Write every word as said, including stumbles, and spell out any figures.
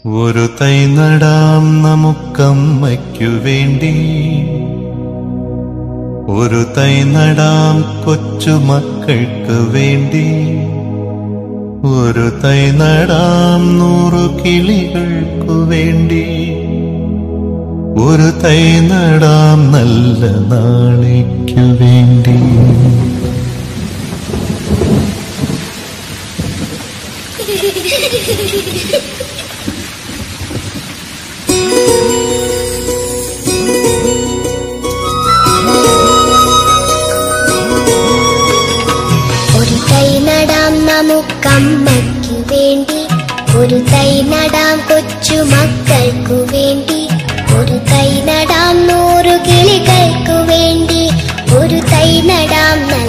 ഒരു തൈ നടാം നമുക്കമ്മയ്ക്കു വേണ്ടി, ഒരു തൈ നടാം കൊച്ചുമക്കൾക്ക് വേണ്ടി, ഒരു തൈ നടാം നൂറു കിളികൾക്കു വേണ്ടി, ഒരു തൈ നടാം നല്ല നാളേക്കു വേണ്ടി. ഒരു തൈ നടാം നമുക്കമ്മയ്ക്കു വേണ്ടി, ഒരു തൈ നടാം കൊച്ചുമക്കൾക്കു വേണ്ടി, ഒരു തൈ നടാം നൂറു കിളികൾക്കു വേണ്ടി, ഒരു തൈ നടാം